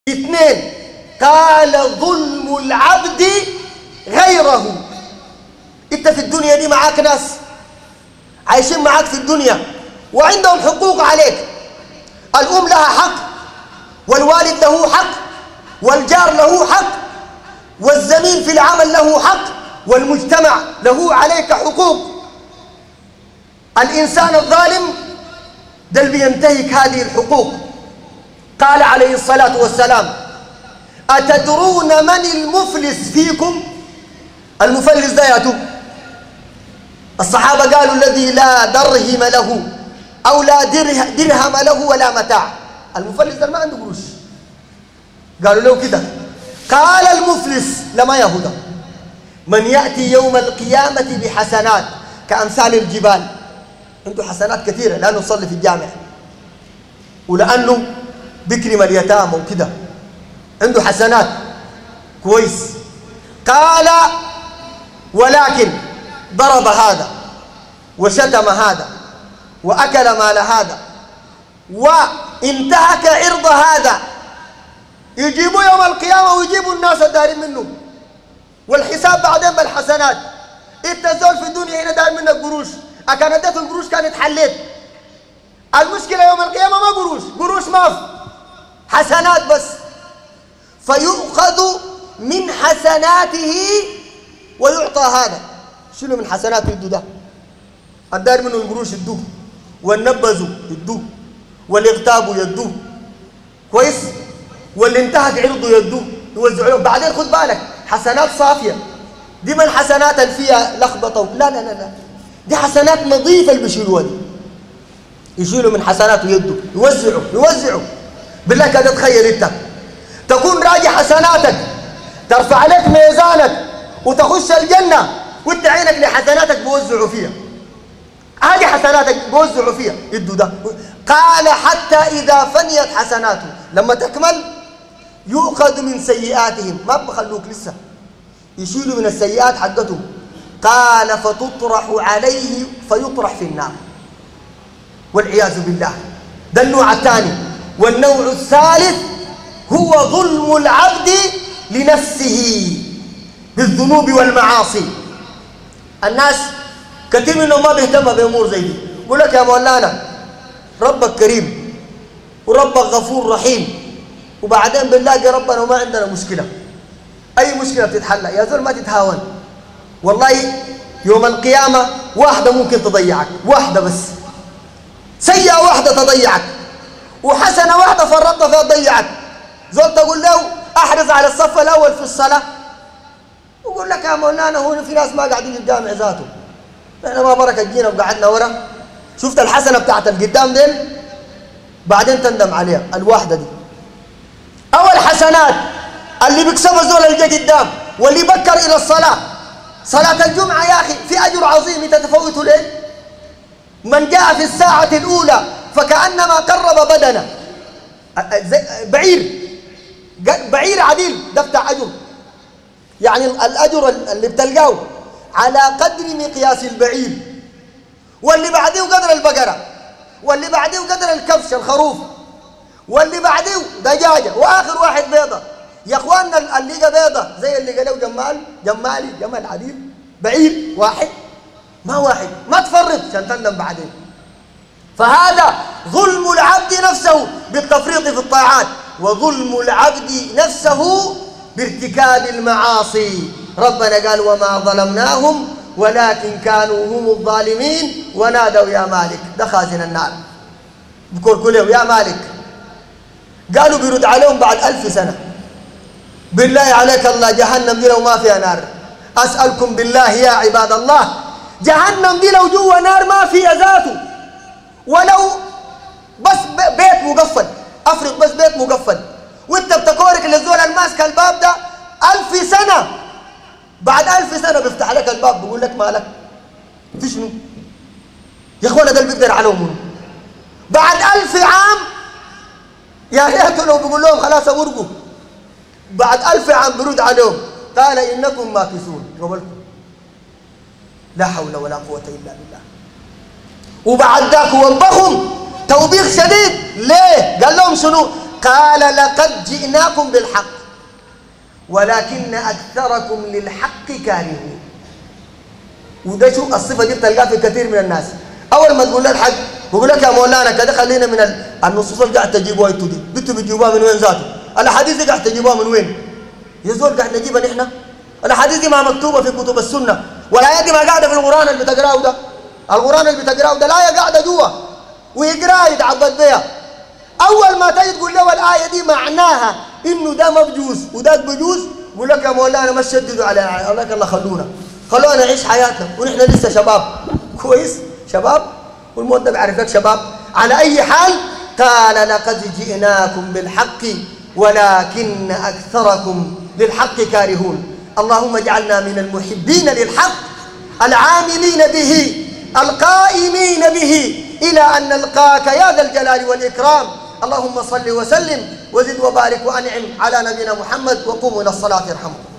اثنين، قال ظلم العبد غيره. انت في الدنيا دي معاك ناس عايشين معاك في الدنيا وعندهم حقوق عليك. الأم لها حق، والوالد له حق، والجار له حق، والزميل في العمل له حق، والمجتمع له عليك حقوق. الإنسان الظالم ده اللي بينتهك هذه الحقوق. قال عليه الصلاة والسلام: أتدرون من المفلس فيكم؟ المفلس ده ياتو. الصحابة قالوا: الذي لا درهم له أو لا درهم له ولا متاع. المفلس ده ما عنده قروش. قالوا له كده. قال: المفلس لما يهودا من يأتي يوم القيامة بحسنات كأمثال الجبال. عنده حسنات كثيرة لأنه يصلي في الجامع، ولأنه بكرم اليتامى وكده، عنده حسنات كويس. قال: ولكن ضرب هذا وشتم هذا وأكل مال هذا وانتهك عرض هذا. يجيبوا يوم القيامة ويجيبوا الناس الدارين منه، والحساب بعدين بالحسنات. انت زول في الدنيا هنا داير منك قروش، أكان اديت القروش كانت حليت. المشكلة يوم القيامة ما قروش ما في حسنات بس. فيؤخذ من حسناته ويعطى هذا. شنو من حسناته يدو ده؟ الدار منه القروش يدوه، والنبذوا يدوه، والاغتابوا يدوه كويس، واللي انتهك عرضه يدوه يوزعوا له. بعدين خد بالك، حسنات صافية دي من حسنات اللي فيها لخبطة. لا لا لا لا، دي حسنات نظيفة اللي بيشيلوها دي. يشيلوا من حسناته يده يوزعوا. بالله كده تخيل انت تكون راجع حسناتك ترفع عليك ميزانك وتخش الجنة وانت عينك لحسناتك بوزعوا فيها. هذه حسناتك بوزعوا فيها يدوا ده. قال: حتى إذا فنيت حسناته، لما تكمل يؤخذ من سيئاتهم، ما بخلوك لسه، يشيلوا من السيئات حقتهم. قال: فتطرح عليه فيطرح في النار، والعياذ بالله. ده النوع الثاني. والنوع الثالث هو ظلم العبد لنفسه بالذنوب والمعاصي. الناس كثير منهم ما بيهتم بأمور زي دي. يقول لك: يا مولانا ربك كريم وربك غفور رحيم، وبعدين بنلاقي ربنا وما عندنا مشكلة. أي مشكلة بتتحل يا زول، ما تتهاون. والله يوم القيامة واحدة ممكن تضيعك، واحدة بس، سيئة واحدة تضيعك، وحسنة واحدة فرطت فيها تضيعك. زول تقول له: أحرص على الصف الأول في الصلاة، يقول لك: يا مولانا هو في ناس ما قاعدين الجامع ذاته، احنا ما بركة جينا وقعدنا ورا. شفت الحسنة بتاعت القدام دين، بعدين تندم عليها الواحدة دي. أول حسنات اللي بيكسبها زول اللي جاي قدام، واللي بكر إلى الصلاة. صلاة الجمعة يا أخي في أجر عظيم تتفوت ليه؟ من جاء في الساعة الأولى فكأنما قرب بدنه. بعير عديل ده بتاع أجر، يعني الأجر اللي بتلقاه على قدر مقياس البعير، واللي بعديه قدر البقرة، واللي بعديه قدر الكبش الخروف، واللي بعديه دجاجة، وآخر واحد بيضة. يا اخواننا اللي لقى بيضة زي اللي قالوا جمال عديل، بعير واحد ما واحد، ما تفرط عشان تندم بعدين. فهذا ظلم العبد نفسه بالتفريط في الطاعات، وظلم العبد نفسه بارتكاب المعاصي. ربنا قال: وما ظلمناهم ولكن كانوا هم الظالمين ونادوا يا مالك. ده خازن النار بكركلوا: يا مالك. قالوا بيرد عليهم بعد 1000 سنة: بالله عليك الله، جهنم دي لو ما فيها نار، أسألكم بالله يا عباد الله، جهنم دي لو جوا نار ما فيها ذاته، ولو بس بيت مقفل، أفرض بس بيت مقفل وانت بتكورك للزول الماسك الباب ده 1000 سنة، بعد 1000 سنة بيفتح عليك الباب بيقول لك مالك في شنو؟ يا اخوانا ده اللي بيقدر عليهم بعد 1000 عام. يا ريت لو بيقول لهم خلاص ورقوا، بعد 1000 عام برد عليهم: قال إنكم ماكثون قبلكم. لا حول ولا قوة إلا بالله. وبعد ذاك وبخهم توبيخ شديد. ليه؟ قال لهم شنو؟ قال لقد جئناكم بالحق ولكن أكثركم للحق كارهون. وده شو الصفة دي بتلقاها في كثير من الناس. أول ما تقول له الحق بقول لك يا مولانا كده خلينا من النصوص اللي قاعد تجيبوها انتوا دي، انتوا بتجيبوها من وين ذاته؟ الأحاديث دي قاعد تجيبوها من وين؟ يا زول قاعد نجيبها نحن؟ الأحاديث دي ما مكتوبة في كتب السنة، والآيات دي ما قاعدة في القرآن اللي بتقراه ده. القرآن اللي بتقراه ده الآية قاعدة جوا ويقراها يتعبد بها. أول ما تيجي تقول له الآية دي معناها إنه ده ما بجوز وده بجوز، يقول لك يا مولانا ما تشددوا على الآية، الله الله خلونا نعيش حياتنا ونحن لسه شباب. كويس شباب والموت ده بيعرف لك شباب. على أي حال قال لقد جئناكم بالحق ولكن أكثركم للحق كارهون. اللهم اجعلنا من المحبين للحق العاملين به القائمين به إلى أن نلقاك يا ذا الجلال والإكرام. اللهم صل وسلم وزد وبارك وأنعم على نبينا محمد وقوموا إلى الصلاة يرحمكم.